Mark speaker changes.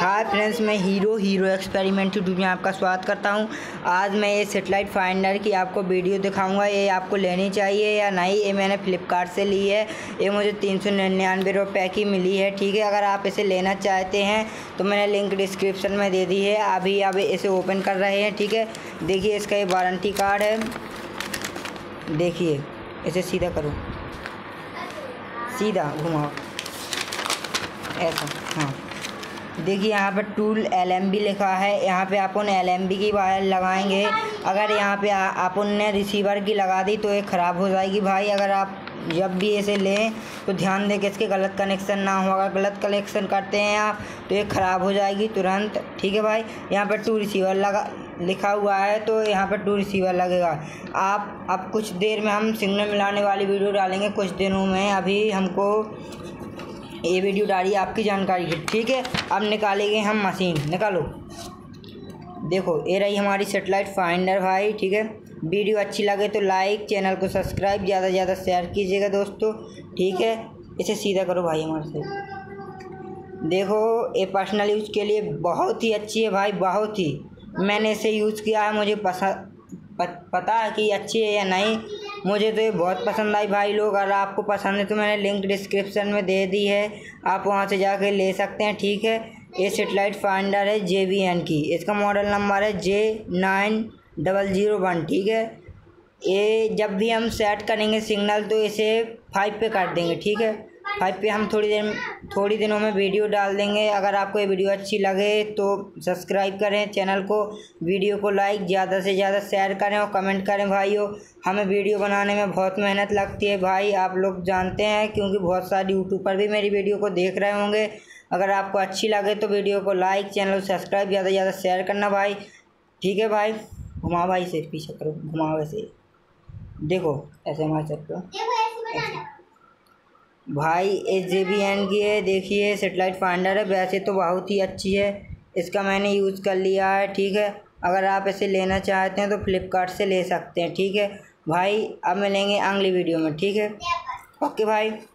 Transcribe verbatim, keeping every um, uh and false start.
Speaker 1: हाय friends, मैं hero hero experiment YouTube में आपका स्वागत करता हूं। आज मैं ये सेटेलाइट फाइंडर की आपको वीडियो दिखाऊंगा। ये आपको लेनी चाहिए या नहीं। ये मैंने फ्लिपकार्ट से ली है। ये मुझे तीन सौ निन्यानवे रुपये की मिली है। ठीक है, अगर आप इसे लेना चाहते हैं तो मैंने लिंक डिस्क्रिप्शन में दे दी है। अभी अब इसे ओपन कर रहे हैं। ठीक है, देखिए इसका ये वारंटी कार्ड है। देखिए, इसे सीधा करो, सीधा घुमाओ ऐसा। हाँ, देखिए यहाँ पर टूल एल एम बी लिखा है। यहाँ पे अपन एल एम बी की वायर लगाएंगे। अगर यहाँ पे अपन ने रिसीवर की लगा दी तो ये ख़राब हो जाएगी भाई। अगर आप जब भी इसे लें तो ध्यान दें कि इसके गलत कनेक्शन ना हो। अगर गलत कनेक्शन करते हैं आप तो ये ख़राब हो जाएगी तुरंत। ठीक है भाई, यहाँ पर टू रिसीवर लगा लिखा हुआ है तो यहाँ पर टू रिसीवर लगेगा। आप अब कुछ देर में हम सिग्नल मिलाने वाली वीडियो डालेंगे कुछ दिनों में। अभी हमको ये वीडियो डाली आपकी जानकारी की। ठीक है, अब निकालेंगे हम मशीन। निकालो, देखो ये रही हमारी सेटेलाइट फाइंडर भाई। ठीक है, वीडियो अच्छी लगे तो लाइक, चैनल को सब्सक्राइब, ज़्यादा से ज़्यादा शेयर कीजिएगा दोस्तों। ठीक है, इसे सीधा करो भाई हमारे से। देखो ये पर्सनल यूज़ के लिए बहुत ही अच्छी है भाई, बहुत ही। मैंने इसे यूज़ किया है, मुझे पसंद पता है कि अच्छी है या नहीं। मुझे तो ये बहुत पसंद आई भाई लोग। अगर आपको पसंद है तो मैंने लिंक डिस्क्रिप्शन में दे दी है, आप वहां से जाके ले सकते हैं। ठीक है, ये सेटेलाइट फाइंडर है जे बी एन की। इसका मॉडल नंबर है J nine double zero one. ठीक है, ये जब भी हम सेट करेंगे सिग्नल तो इसे फाइव पे कर देंगे। ठीक है, फाइव पे हम थोड़ी देर थोड़ी दिनों में वीडियो डाल देंगे। अगर आपको ये वीडियो अच्छी लगे तो सब्सक्राइब करें चैनल को, वीडियो को लाइक, ज़्यादा से ज़्यादा शेयर करें और कमेंट करें भाइयों। हमें वीडियो बनाने में बहुत मेहनत लगती है भाई, आप लोग जानते हैं, क्योंकि बहुत सारे यूट्यूब पर भी मेरी वीडियो को देख रहे होंगे। अगर आपको अच्छी लगे तो वीडियो को लाइक, चैनल को सब्सक्राइब, ज़्यादा से ज़्यादा शेयर करना भाई। ठीक है भाई, घुमाओ भाई, से पीछे करो, घुमाओ ऐसे। देखो ऐसे हमारे सर को भाई, एच जे बी एन की है। देखिए सेटेलाइट फाइंडर है, वैसे तो बहुत ही अच्छी है। इसका मैंने यूज़ कर लिया है। ठीक है, अगर आप इसे लेना चाहते हैं तो फ्लिपकार्ट से ले सकते हैं। ठीक है भाई, अब मिलेंगे अगली वीडियो में। ठीक है, ओके भाई।